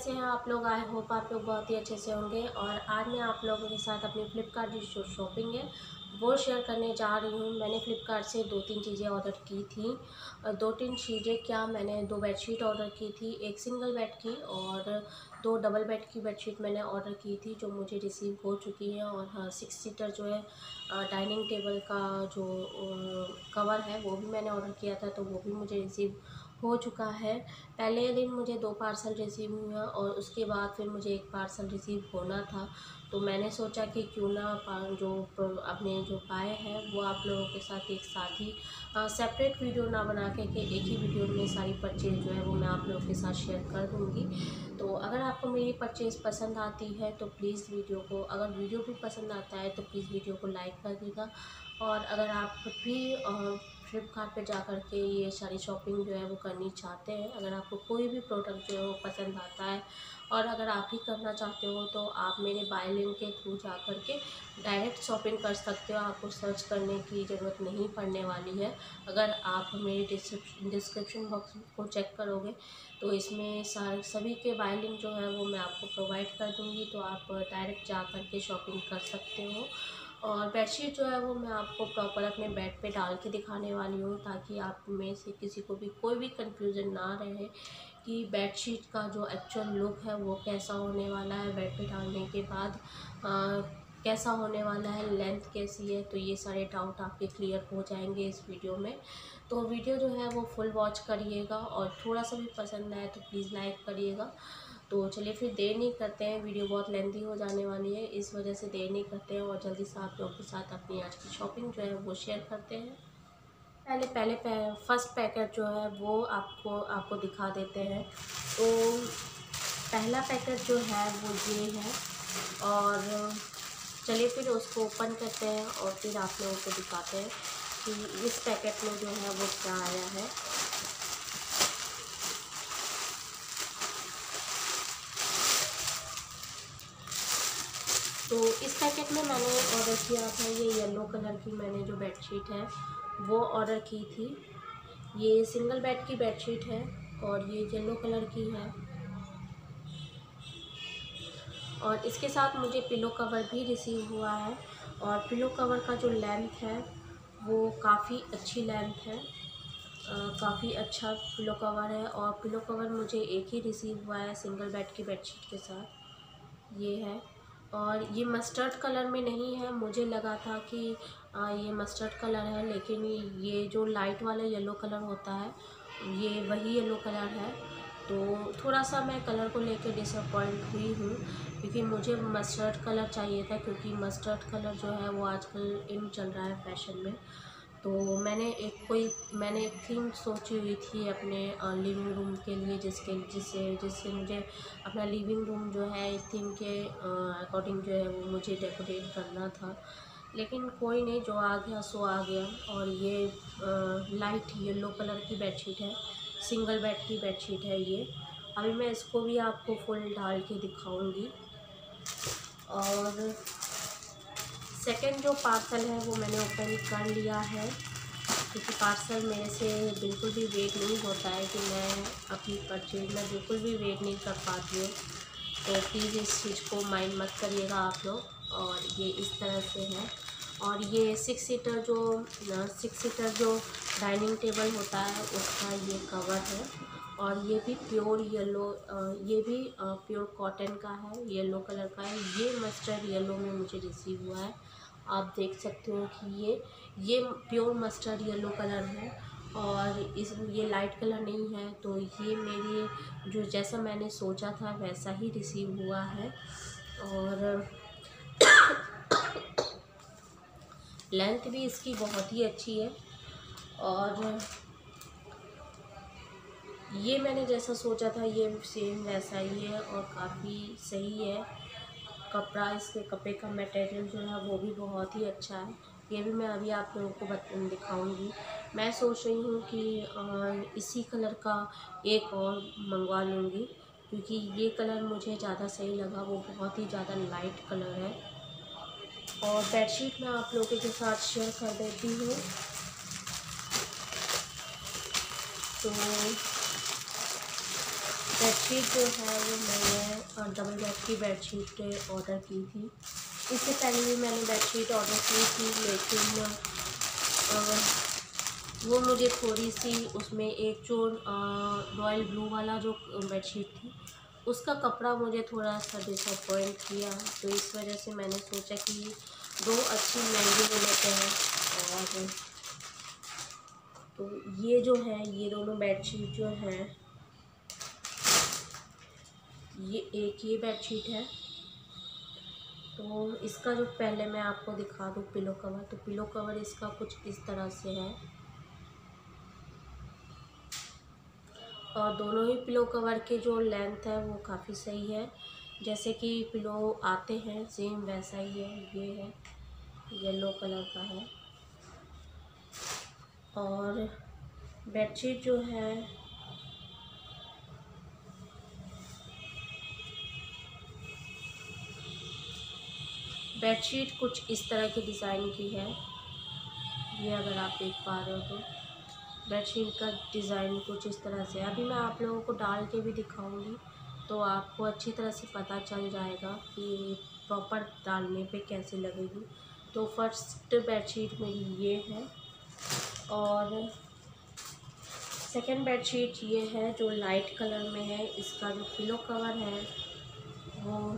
कैसे हैं आप लोग। आई होप आप लोग बहुत ही अच्छे से होंगे। और आज मैं आप लोगों के साथ अपनी फ़्लिपकार्ट की जो शॉपिंग है वो शेयर करने जा रही हूँ। मैंने फ़्लिपकार्ट से 2-3 चीज़ें ऑर्डर की थी। 2-3 चीज़ें क्या, मैंने 2 बेडशीट ऑर्डर की थी, एक सिंगल बेड की और 2 डबल बेड की बेडशीट मैंने ऑर्डर की थी, जो मुझे रिसीव हो चुकी है। और हाँ, 6 सीटर जो है डाइनिंग टेबल का जो कवर है वो भी मैंने ऑर्डर किया था, तो वो भी मुझे रिसीव हो चुका है। पहले दिन मुझे 2 पार्सल रिसीव हुआ और उसके बाद फिर मुझे 1 पार्सल रिसीव होना था। तो मैंने सोचा कि क्यों ना अपने जो पाए हैं वो आप लोगों के साथ एक साथ ही सेपरेट वीडियो ना बना के एक ही वीडियो में सारी परचेज़ जो है वो मैं आप लोगों के साथ शेयर कर दूँगी। तो अगर आपको मेरी परचेज़ पसंद आती है तो प्लीज़ वीडियो को, अगर वीडियो भी पसंद आता है तो प्लीज़ वीडियो को लाइक कर देगा। और अगर आप भी फ्लिपकार्ट पे जा कर के ये सारी शॉपिंग जो है वो करनी चाहते हैं, अगर आपको कोई भी प्रोडक्ट जो है वो पसंद आता है और अगर आप ही करना चाहते हो तो आप मेरे बाय लिंक के थ्रू जा कर के डायरेक्ट शॉपिंग कर सकते हो। आपको सर्च करने की ज़रूरत नहीं पड़ने वाली है। अगर आप मेरे डिस्क्रिप्शन बॉक्स को चेक करोगे तो इसमें सभी के बाय लिंक जो है वो मैं आपको प्रोवाइड कर दूँगी, तो आप डायरेक्ट जा कर के शॉपिंग कर सकते हो। और बेडशीट जो है वो मैं आपको प्रॉपर अपने बेड पे डाल के दिखाने वाली हूँ, ताकि आप में से किसी को भी कोई भी कंफ्यूजन ना रहे कि बेडशीट का जो एक्चुअल लुक है वो कैसा होने वाला है, बेड पे डालने के बाद कैसा होने वाला है, लेंथ कैसी है। तो ये सारे डाउट आपके क्लियर हो जाएंगे इस वीडियो में। तो वीडियो जो है वो फुल वॉच करिएगा और थोड़ा सा भी पसंद आए तो प्लीज़ लाइक करिएगा। तो चलिए फिर देर नहीं करते हैं, वीडियो बहुत लेंथी हो जाने वाली है, इस वजह से देर नहीं करते हैं और जल्दी से आप लोगों के साथ अपनी आज की शॉपिंग जो है वो शेयर करते हैं। फर्स्ट पैकेट जो है वो आपको दिखा देते हैं। तो पहला पैकेट जो है वो ये है और चलिए फिर उसको ओपन करते हैं और फिर आप लोगों को दिखाते हैं कि इस पैकेट में जो है वो क्या आया है। तो इस पैकेट में मैंने ऑर्डर किया था ये येलो कलर की, मैंने जो बेडशीट है वो ऑर्डर की थी। ये सिंगल बेड की बेडशीट है और ये येलो कलर की है। और इसके साथ मुझे पिलो कवर भी रिसीव हुआ है और पिलो कवर का जो लेंथ है वो काफ़ी अच्छी लेंथ है। काफ़ी अच्छा पिलो कवर है और पिलो कवर मुझे एक ही रिसीव हुआ है सिंगल बेड की बेडशीट के साथ, ये है। और ये मस्टर्ड कलर में नहीं है, मुझे लगा था कि ये मस्टर्ड कलर है, लेकिन ये जो लाइट वाला येलो कलर होता है ये वही येलो कलर है। तो थोड़ा सा मैं कलर को लेकर डिसअपॉइंट हुई हूँ, क्योंकि मुझे मस्टर्ड कलर चाहिए था, क्योंकि मस्टर्ड कलर जो है वो आजकल इन चल रहा है फैशन में। तो मैंने एक थीम सोची हुई थी अपने लिविंग रूम के लिए, जिससे मुझे अपना लिविंग रूम जो है इस थीम के अकॉर्डिंग जो है वो मुझे डेकोरेट करना था। लेकिन कोई नहीं, जो आ गया सो आ गया। और ये लाइट येलो कलर की बेडशीट है, सिंगल बेड की बेडशीट है ये। अभी मैं इसको भी आपको फुल डाल के दिखाऊंगी। और सेकंड जो पार्सल है वो मैंने ओपन कर लिया है, क्योंकि पार्सल मेरे से बिल्कुल भी वेट नहीं होता है कि मैं अपनी परचेज में बिल्कुल भी वेट नहीं कर पाती हूँ। तो प्लीज़ इस चीज़ को माइंड मत करिएगा आप लोग। और ये इस तरह से है। और ये 6 सीटर जो डाइनिंग टेबल होता है उसका ये कवर है। और ये भी प्योर येलो, ये भी प्योर कॉटन का है, येलो कलर का है। ये मस्टर्ड येलो में मुझे रिसीव हुआ है। आप देख सकते हो कि ये प्योर मस्टर्ड येलो कलर है और ये लाइट कलर नहीं है। तो ये मेरी जो जैसा मैंने सोचा था वैसा ही रिसीव हुआ है। और लेंथ भी इसकी बहुत ही अच्छी है और ये मैंने जैसा सोचा था ये सेम वैसा ही है और काफ़ी सही है। इसके कपड़े का मटेरियल जो है वो भी बहुत ही अच्छा है। ये भी मैं अभी आप लोगों को दिखाऊंगी। मैं सोच रही हूँ कि इसी कलर का एक और मंगवा लूँगी, क्योंकि ये कलर मुझे ज़्यादा सही लगा, वो बहुत ही ज़्यादा लाइट कलर है। और बेडशीट मैं आप लोगों के साथ शेयर कर देती हूँ। तो बेडशीट जो है वो मैंने डबल बेड की बेडशीट ऑर्डर की थी। इससे पहले भी मैंने बेडशीट ऑर्डर की थी, लेकिन वो मुझे थोड़ी सी उसमें एक जो रॉयल ब्लू वाला जो बेडशीट थी उसका कपड़ा मुझे थोड़ा सा डिसअपॉइंट किया। तो इस वजह से मैंने सोचा कि दो अच्छी महंगी ले लेते हैं। और तो ये जो है, ये दोनों बेडशीट जो है, ये बेडशीट है। तो इसका जो पहले मैं आपको दिखा दूँ पिलो कवर, तो पिलो कवर इसका कुछ इस तरह से है। और दोनों ही पिलो कवर के जो लेंथ है वो काफ़ी सही है, जैसे कि पिलो आते हैं सेम वैसा ही है। ये है येलो कलर का है। और बेडशीट जो है बेडशीट कुछ इस तरह की डिज़ाइन की है। ये अगर आप देख पा रहे हो तो बेडशीट का डिज़ाइन कुछ इस तरह से। अभी मैं आप लोगों को डाल के भी दिखाऊंगी, तो आपको अच्छी तरह से पता चल जाएगा कि प्रॉपर डालने पे कैसे लगेगी। तो फर्स्ट बेडशीट मेरी ये है। और सेकंड बेडशीट ये है जो लाइट कलर में है। इसका जो पिलो कवर है वो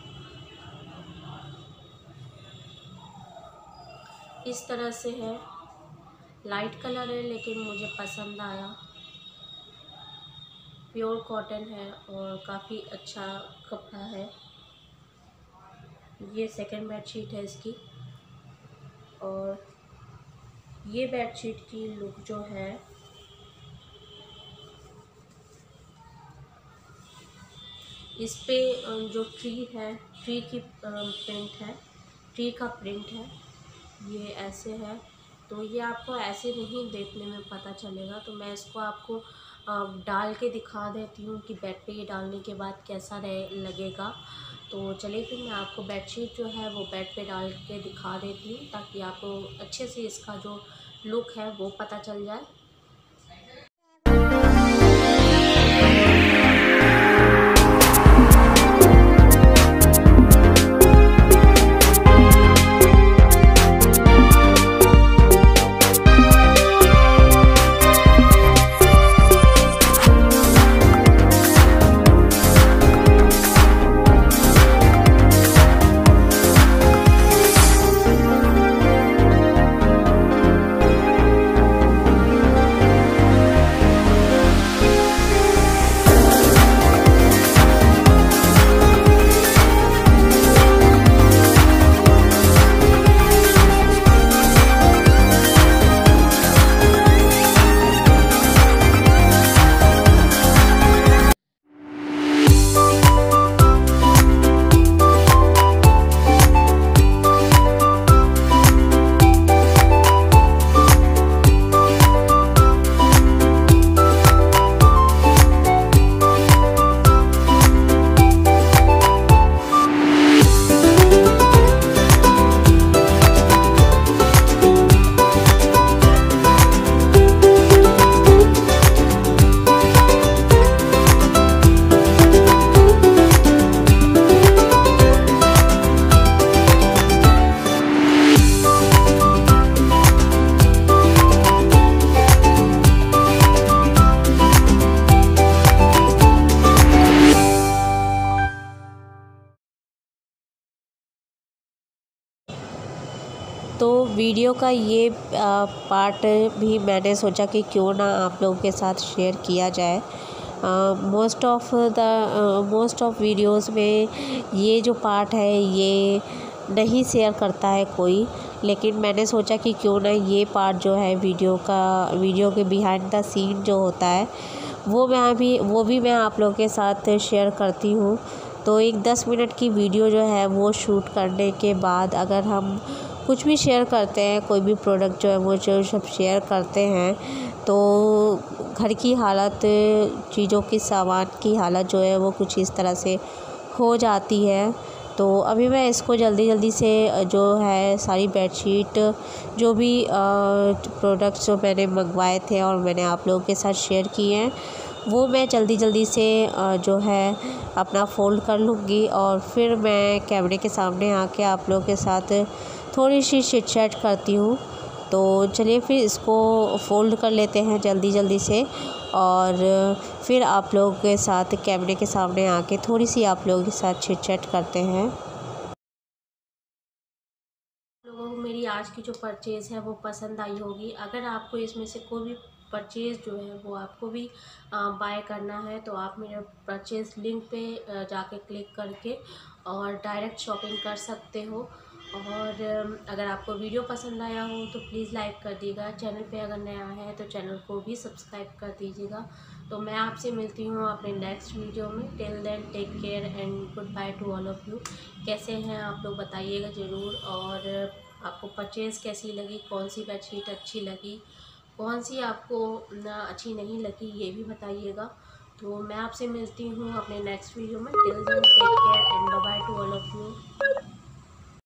इस तरह से है। लाइट कलर है लेकिन मुझे पसंद आया। प्योर कॉटन है और काफ़ी अच्छा कपड़ा है। ये सेकंड बेडशीट है इसकी। और ये बेडशीट की लुक जो है, इस पे जो ट्री है, ट्री की प्रिंट है, ट्री का प्रिंट है, ये ऐसे है। तो ये आपको ऐसे नहीं देखने में पता चलेगा, तो मैं इसको आपको डाल के दिखा देती हूँ कि बेड पे ये डालने के बाद कैसा लगेगा। तो चलिए फिर मैं आपको बेडशीट जो है वो बेड पे डाल के दिखा देती हूँ, ताकि आपको अच्छे से इसका जो लुक है वो पता चल जाए। तो वीडियो का ये पार्ट भी मैंने सोचा कि क्यों ना आप लोगों के साथ शेयर किया जाए। मोस्ट ऑफ वीडियोस में ये जो पार्ट है ये नहीं शेयर करता है कोई, लेकिन मैंने सोचा कि क्यों ना ये पार्ट जो है वीडियो के बिहाइंड द सीन जो होता है वो भी मैं आप लोगों के साथ शेयर करती हूँ। तो एक 10 मिनट की वीडियो जो है वो शूट करने के बाद अगर हम कुछ भी शेयर करते हैं, कोई भी प्रोडक्ट जो है वो जो सब शेयर करते हैं, तो घर की हालत, चीज़ों की सामान की हालत जो है वो कुछ इस तरह से हो जाती है। तो अभी मैं इसको जल्दी से जो है सारी बेडशीट जो भी प्रोडक्ट्स जो मैंने मंगवाए थे और मैंने आप लोगों के साथ शेयर किए हैं वो मैं जल्दी जल्दी से जो है अपना फ़ोल्ड कर लूँगी और फिर मैं कैमरे के सामने आके आप लोगों के साथ थोड़ी सी चिट चैट करती हूँ। तो चलिए फिर इसको फ़ोल्ड कर लेते हैं जल्दी जल्दी से, और फिर आप लोगों के साथ कैमरे के सामने आके थोड़ी सी आप लोगों के साथ चिट चैट करते हैं। लोगों को मेरी आज की जो परचेज़ है वो पसंद आई होगी। अगर आपको इसमें से कोई भी परचेज़ जो है वो आपको भी बाय करना है तो आप मेरे परचेज़ लिंक पे जाके क्लिक करके और डायरेक्ट शॉपिंग कर सकते हो। और अगर आपको वीडियो पसंद आया हो तो प्लीज़ लाइक कर दीजिएगा। चैनल पे अगर नया है तो चैनल को भी सब्सक्राइब कर दीजिएगा। तो मैं आपसे मिलती हूँ अपने नेक्स्ट वीडियो में। Till then take care and good bye to all of you. कैसे हैं आप लोग बताइएगा ज़रूर, और आपको परचेज़ कैसी लगी, कौन सी बेडशीट अच्छी लगी, कौन सी आपको अच्छी नहीं लगी, ये भी बताइएगा। तो मैं आपसे मिलती हूँ अपने नेक्स्ट वीडियो में। Till then take care and bye bye to all of you.